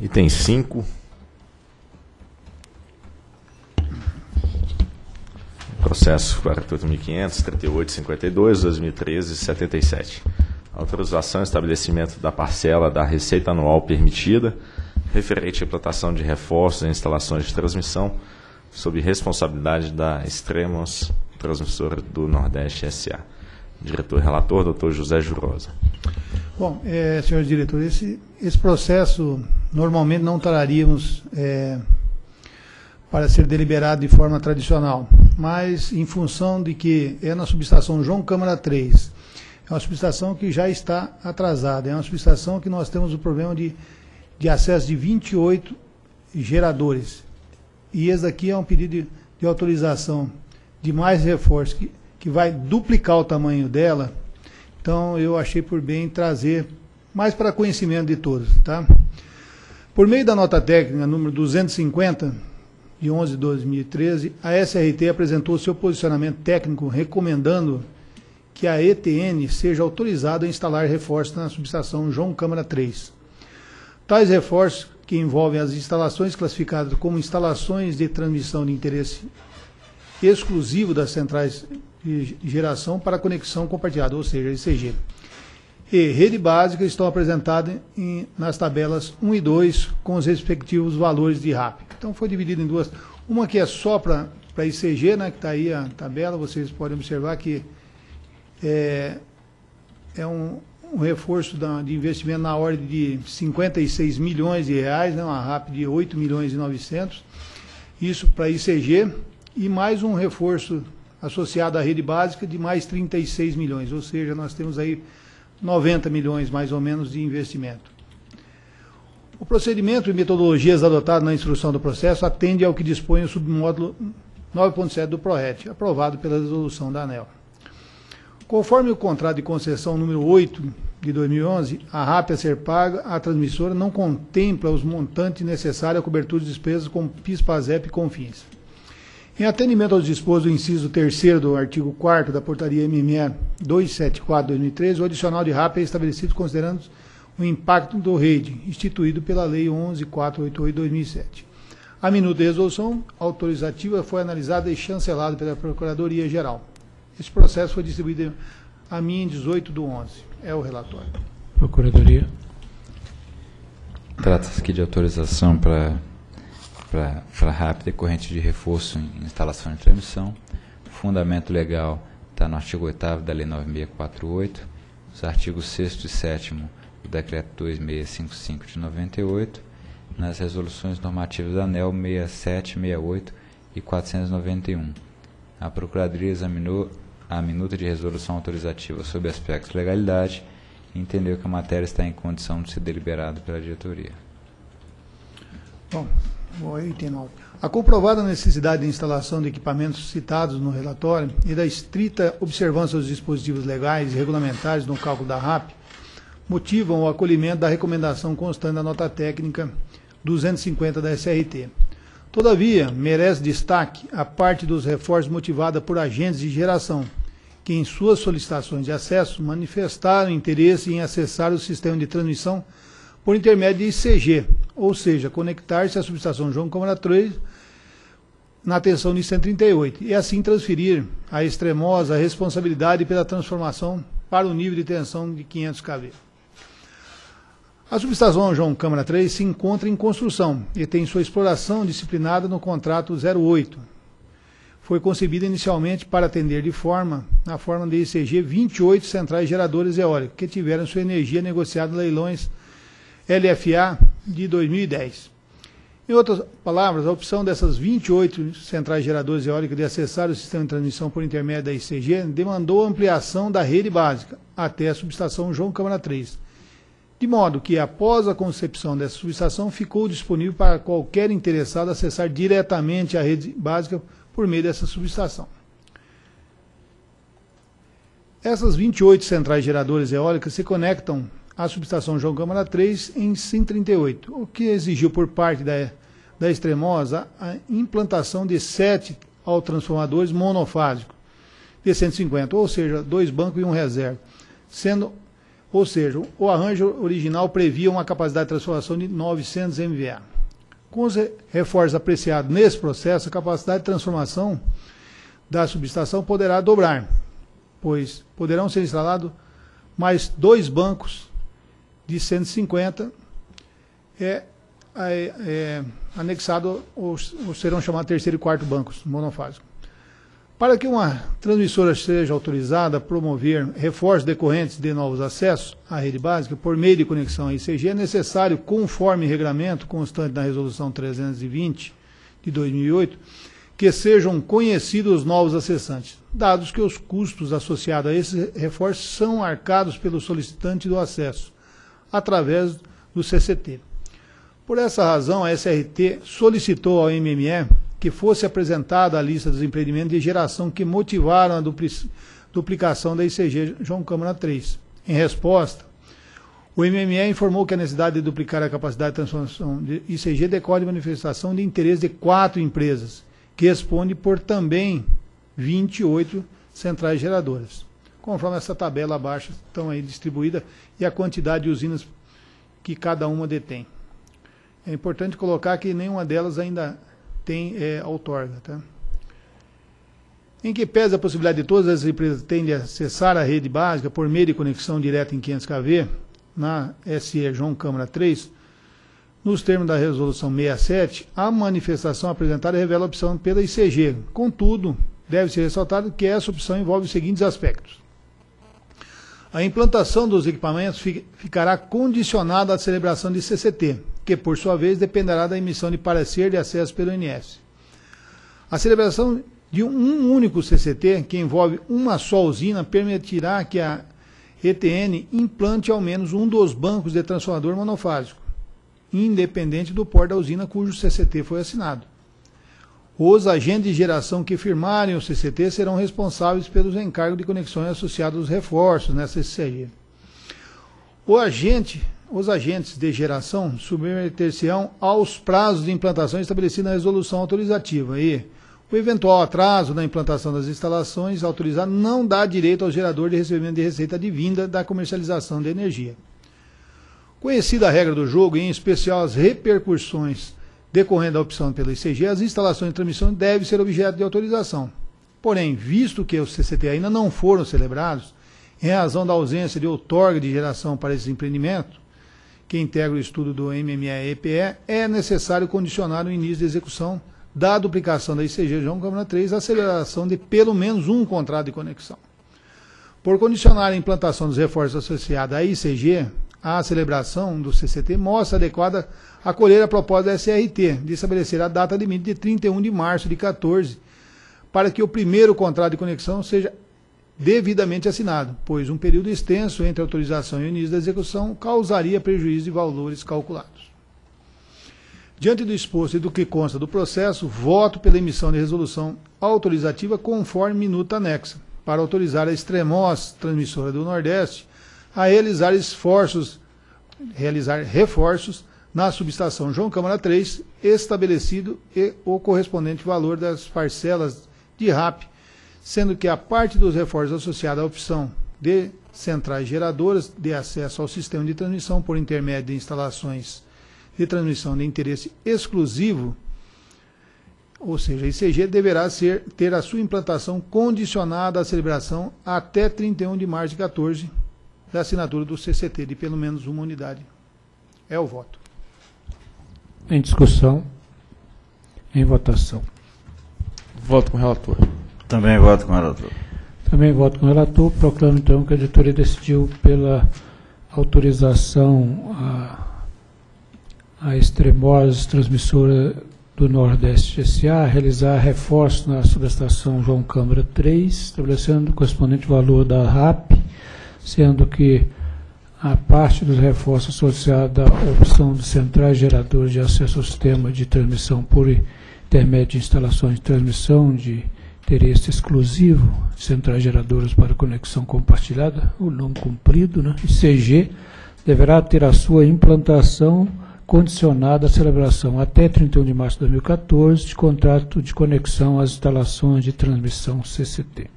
Item 5. Processo 48.500.38.52.2013.77. Autorização e estabelecimento da parcela da receita anual permitida, referente à implantação de reforços em instalações de transmissão, sob responsabilidade da Extremos Transmissora do Nordeste S.A. Diretor e relator, doutor José Jurosa. Bom, senhores diretores, esse processo normalmente não traríamos para ser deliberado de forma tradicional, mas em função de que é na subestação João Câmara 3, é uma subestação que já está atrasada, é uma subestação que nós temos o problema de acesso de 28 geradores. E esse aqui é um pedido de autorização de mais reforço, que vai duplicar o tamanho dela. Então, eu achei por bem trazer mais para conhecimento de todos. Tá? Por meio da nota técnica número 250, de 11 de 2013, a SRT apresentou seu posicionamento técnico recomendando que a ETN seja autorizada a instalar reforços na subestação João Câmara 3. Tais reforços, que envolvem as instalações classificadas como instalações de transmissão de interesse exclusivo das centrais de geração para conexão compartilhada, ou seja, ICG, e rede básica, estão apresentadas nas tabelas 1 e 2 com os respectivos valores de RAP. Então foi dividido em duas. Uma que é só para ICG, né, que está aí a tabela, vocês podem observar que é um reforço de investimento na ordem de 56 milhões de reais, né, uma RAP de 8 milhões e 900, isso para ICG, e mais um reforço associado à rede básica de mais 36 milhões, ou seja, nós temos aí 90 milhões mais ou menos de investimento. O procedimento e metodologias adotados na instrução do processo atende ao que dispõe o submódulo 9.7 do PRORET, aprovado pela resolução da ANEEL. Conforme o contrato de concessão número 8 de 2011, a RAP a ser paga à transmissora não contempla os montantes necessários à cobertura de despesas com PIS, PASEP e CONFINS. Em atendimento aos dispostos do inciso 3º do artigo 4º da portaria MME 274/2013, o adicional de RAP é estabelecido considerando o impacto do REID, instituído pela Lei 11.488/2007. A minuta de resolução autorizativa foi analisada e chancelada pela Procuradoria-Geral. Esse processo foi distribuído a mim em 18/11. É o relatório. Procuradoria. Trata-se aqui de autorização para RAP decorrente de reforço em instalação de transmissão. O fundamento legal está no artigo 8º da Lei 9648, os artigos 6º e 7º do Decreto 2655 de 98, nas resoluções normativas da ANEEL 67, 68 e 491. A Procuradoria examinou a minuta de resolução autorizativa sob aspectos de legalidade e entendeu que a matéria está em condição de ser deliberada pela diretoria. Bom, item 9. A comprovada necessidade de instalação de equipamentos citados no relatório e da estrita observância dos dispositivos legais e regulamentares no cálculo da RAP motivam o acolhimento da recomendação constante da nota técnica 250 da SRT. Todavia, merece destaque a parte dos reforços motivada por agentes de geração, que em suas solicitações de acesso manifestaram interesse em acessar o sistema de transmissão por intermédio de ICG, ou seja, conectar-se à subestação João Câmara 3 na tensão de 138, e assim transferir à Extremosa a responsabilidade pela transformação para o nível de tensão de 500 kV. A subestação João Câmara 3 se encontra em construção e tem sua exploração disciplinada no contrato 08. Foi concebida inicialmente para atender na forma de ICG 28 centrais geradoras eólicas, que tiveram sua energia negociada em leilões LFA de 2010. Em outras palavras, a opção dessas 28 centrais geradoras eólicas de acessar o sistema de transmissão por intermédio da ICG demandou a ampliação da rede básica até a subestação João Câmara 3, de modo que, após a concepção dessa subestação, ficou disponível para qualquer interessado acessar diretamente a rede básica por meio dessa subestação. Essas 28 centrais geradoras eólicas se conectam à subestação João Câmara 3 em 138, o que exigiu por parte da Extremosa a implantação de 7 autotransformadores monofásicos de 150, ou seja, 2 bancos e um reserva, sendo Ou seja, o arranjo original previa uma capacidade de transformação de 900 MVA. Com os reforços apreciados nesse processo, a capacidade de transformação da subestação poderá dobrar, pois poderão ser instalados mais 2 bancos de 150 anexado ou serão chamados terceiro e quarto bancos monofásicos. Para que uma transmissora seja autorizada a promover reforços decorrentes de novos acessos à rede básica por meio de conexão a ICG, é necessário, conforme regulamento constante da Resolução 320 de 2008, que sejam conhecidos os novos acessantes, dados que os custos associados a esses reforços são arcados pelo solicitante do acesso, através do CCT. Por essa razão, a SRT solicitou ao MME que fosse apresentada a lista dos empreendimentos de geração que motivaram a duplicação da ICG João Câmara 3. Em resposta, o MME informou que a necessidade de duplicar a capacidade de transformação de ICG decorre de manifestação de interesse de 4 empresas, que responde por também 28 centrais geradoras. Conforme essa tabela abaixo, estão aí distribuídas e a quantidade de usinas que cada uma detém. É importante colocar que nenhuma delas ainda tem outorga. Tá? Em que pese a possibilidade de todas as empresas terem de acessar a rede básica por meio de conexão direta em 500 kV, na SE João Câmara 3, nos termos da Resolução 67, a manifestação apresentada revela a opção pela ICG. Contudo, deve ser ressaltado que essa opção envolve os seguintes aspectos. A implantação dos equipamentos ficará condicionada à celebração de CCT, que, por sua vez, dependerá da emissão de parecer de acesso pelo INS. A celebração de um único CCT, que envolve uma só usina, permitirá que a ETN implante ao menos um dos bancos de transformador monofásico, independente do porte da usina cujo CCT foi assinado. Os agentes de geração que firmarem o CCT serão responsáveis pelos encargos de conexões associados aos reforços nessa ICG. Os agentes de geração submeter-se-ão aos prazos de implantação estabelecidos na resolução autorizativa e o eventual atraso na implantação das instalações autorizadas não dá direito ao gerador de recebimento de receita advinda da comercialização de energia. Conhecida a regra do jogo, e em especial as repercussões decorrendo da opção pela ICG, as instalações de transmissão devem ser objeto de autorização. Porém, visto que os CCT ainda não foram celebrados, em razão da ausência de outorga de geração para esses empreendimentos, que integra o estudo do MME-EPE, é necessário condicionar o início de execução da duplicação da ICG João Câmara 3 à celebração de pelo menos um contrato de conexão. Por condicionar a implantação dos reforços associados à ICG, a celebração do CCT mostra adequada acolher a proposta da SRT de estabelecer a data limite de 31 de março de 2014 para que o primeiro contrato de conexão seja devidamente assinado, pois um período extenso entre a autorização e o início da execução causaria prejuízo de valores calculados. Diante do exposto e do que consta do processo, voto pela emissão de resolução autorizativa conforme minuta anexa, para autorizar a Extremos Transmissora do Nordeste a realizar reforços na subestação João Câmara 3, estabelecido e o correspondente valor das parcelas de RAP, sendo que a parte dos reforços associada à opção de centrais geradoras de acesso ao sistema de transmissão por intermédio de instalações de transmissão de interesse exclusivo, ou seja, a ICG deverá ter a sua implantação condicionada à celebração até 31 de março de 2014 da assinatura do CCT de pelo menos uma unidade. É o voto. Em discussão. Em votação. Voto com o relator. Também voto com o relator. Também voto com o relator. Proclamo, então, que a diretoria decidiu pela autorização à Extremos Transmissora do Nordeste S.A. a realizar reforço na subestação João Câmara 3, estabelecendo o correspondente valor da RAP, sendo que a parte dos reforços associada à opção de centrais geradoras de acesso ao sistema de transmissão por intermédio de instalações de transmissão de interesse exclusivo, centrais geradoras para conexão compartilhada, o nome comprido, né? ICG, deverá ter a sua implantação condicionada à celebração até 31 de março de 2014 de contrato de conexão às instalações de transmissão CCT.